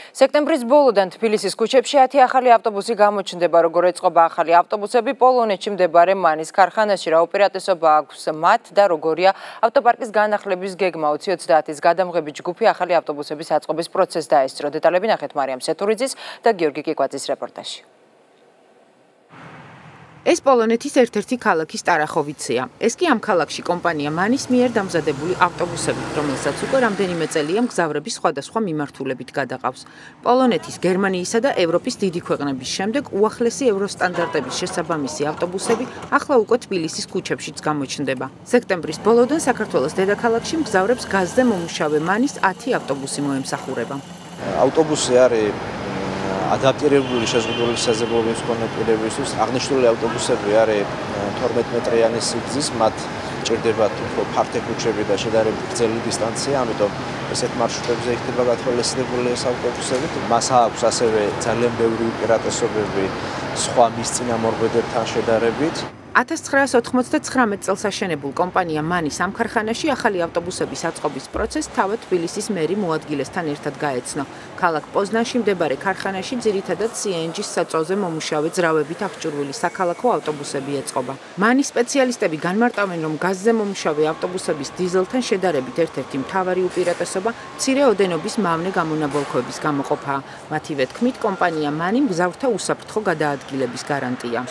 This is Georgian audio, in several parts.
სექტემბრის ბოლოდან თბილისის ქუჩებში 10 ახალი ავტობუსი გამოჩნდება, როგორ ეწყობა ახალი ავტობუსები პოლონეთში მდებარე მანის ქარხანაში. რა უპირატესობა აქვს მათ და როგორია ავტოპარკის განახლების გეგმა 2030-ის გადამღები ჯგუფი ახალი ავტობუსების აწყობის პროცესს დაესწრო. დეტალები ნახეთ მარიამ სეთურიძის და გიორგი კიკვაძის რეპორტაჟში. ეს პოლონეთის ერთ-ერთი ქალაქი სტარახოვიცია. ეს კი ამ ქალაქში კომპანია მანის მიერ დამზადებული ავტობუსები, რომელსაც უკვე რამდენიმე წელია მგზავრების სხვადასხვა მიმართულებით გადაყავს. პოლონეთის, გერმანიისა და ევროპის დიდი ქვეყნების შემდეგ უახლესი ევროსტანდარტების შესაბამისი ავტობუსები ახლა უკვე თბილისის ქუჩებშიც გამოჩნდება. სექტემბრის ბოლოდან საქართველოს დედაქალაქში მგზავრებს გაზზე მომუშავე მანის 10 ავტობუსი მოემსახურება. ავტობუსი არის ადაპტირებული შეზღუდული საზოგადოების მქონე პირებისთვის. აღნიშნული ავტობუსები არის 12 მეტრიანი სიგრძის, მათ ჭირდებათ უფრო ფართე ქუჩები და შედარებით გრძელი დისტანცია, ამიტომ ესეთ მარშრუტებზე იქნება გათვალისწინებული ეს ავტობუსები. მას აქვს ასევე ძალიან ბევრი უპირატესობები სხვა მის წინამორბედებთან შედარებით. 1999 წელს აშენებულ კომპანია მანის ამ ქარხანაში ახალი ავტობუსების აწყობის პროცესს თავად თბილისის მერი მოადგილესთან ერთად გაეცნო. ქალაქ პოზნანში მდებარე ქარხანაში ძირითადად CNG-ის საწოლზე მომუშავე ძრავებით აღჭურვილი საქალაქო ავტობუსები ეწყობა. მანის სპეციალისტები განმარტავენ, რომ გაზზე მომუშავე ავტობუსების დიზელთან შედარებით ერთ-ერთი მთავარი უპირატესობა მცირე ოდენობის მავნე გამონაბოლქვების გამოყოფაა. მათივე თქმით, კომპანია მანი მგზავრთა უსაფრთხო გადაადგილების გარანტია.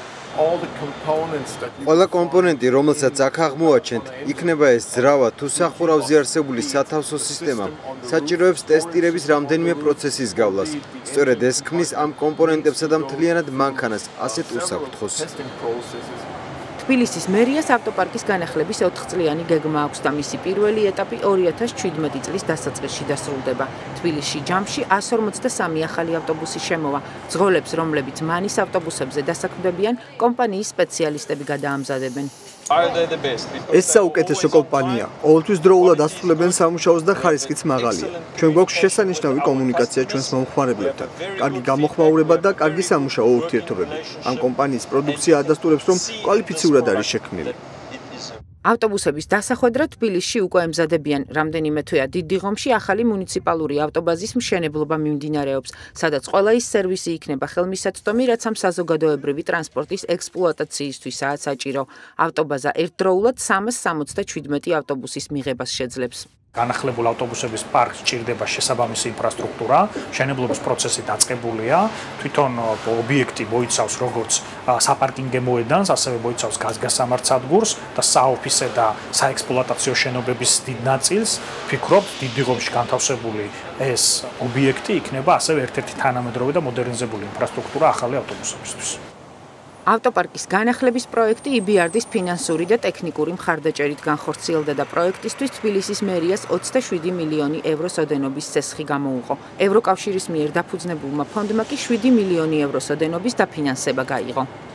ყველა კომპონენტი, რომელსაც აქ აღმოაჩენთ, იქნება ეს ძრავა თუ სახურავზე არსებული სათავსო სისტემა, საჭიროებს ტესტირების რამდენიმე პროცესის გავლას. სწორედ ეს ქმნის ამ კომპონენტებსა და მთლიანად მანქანას ასეთ უსაფრთხოს. თბილისის მერიას ავტოპარკის განახლების 4-წლიანი გეგმა აქვს და მისი პირველი ეტაპი 2017 წლის დასაწყისში დასრულდება. თბილისში ჯამში 153 ახალი ავტობუსი შემოვა. ძღოლებს, რომლებიც მანის ავტობუსებზე დასაქმდებიან, კომპანიის სპეციალისტები გადაამზადებენ. ეს საუკეთესო კომპანია. ყოველთვის დროულად ასრულებენ სამუშაოს და ხარისხიც მაღალია. ჩვენ გვაქვს შესანიშნავი კომუნიკაცია ჩვენს მომხმარებლებთან, კარგი გამოხმაურება და კარგი სამუშაო ურთიერთობები. ამ კომპანიის პროდუქცია ადასტურებს, რომ კვალიფიციურად არის შექმნილი. ავტობუსების დასახვედრად თბილისში უკვე ემზადებიან. რამდენიმე თვეა დიდ დიღომში ახალი მუნიციპალური ავტობაზის მშენებლობა მიმდინარეობს, სადაც ყველა ის სერვისი იქნება ხელმისაწვდომი, რაც ამ საზოგადოებრივი ტრანსპორტის ექსპლუატაციისთვისაა საჭირო. ავტობაზა ერთდროულად 377 ავტობუსის მიღებას შეძლებს. განახლებულ ავტობუსების პარკს ჭირდება შესაბამისი ინფრასტრუქტურა, მშენებლობის პროცესი დაწყებულია, თვითონ ობიექტი მოიცავს როგორც საპარკინგო მოედანს, ასევე მოიცავს გაზგასამართ სადგურს და საოფისე და საექსპლუატაციო შენობების დიდ ნაწილს. ვფიქრობ, დიდ დიღომში განთავსებული ეს ობიექტი იქნება ასევე ერთ-ერთი თანამედროვე და მოდერნიზებული ინფრასტრუქტურა ახალი ავტობუსებისთვის. ავტოპარკის განახლების პროექტი EBRD-ის ფინანსური და ტექნიკური მხარდაჭერით განხორციელდა და პროექტისთვის თბილისის მერიას 27 მილიონი ევროს ოდენობის სესხი გამოუყო. ევროკავშირის მიერ დაფუძნებულმა ფონდმა კი 7 მილიონი ევროს ოდენობის დაფინანსება გაიღო.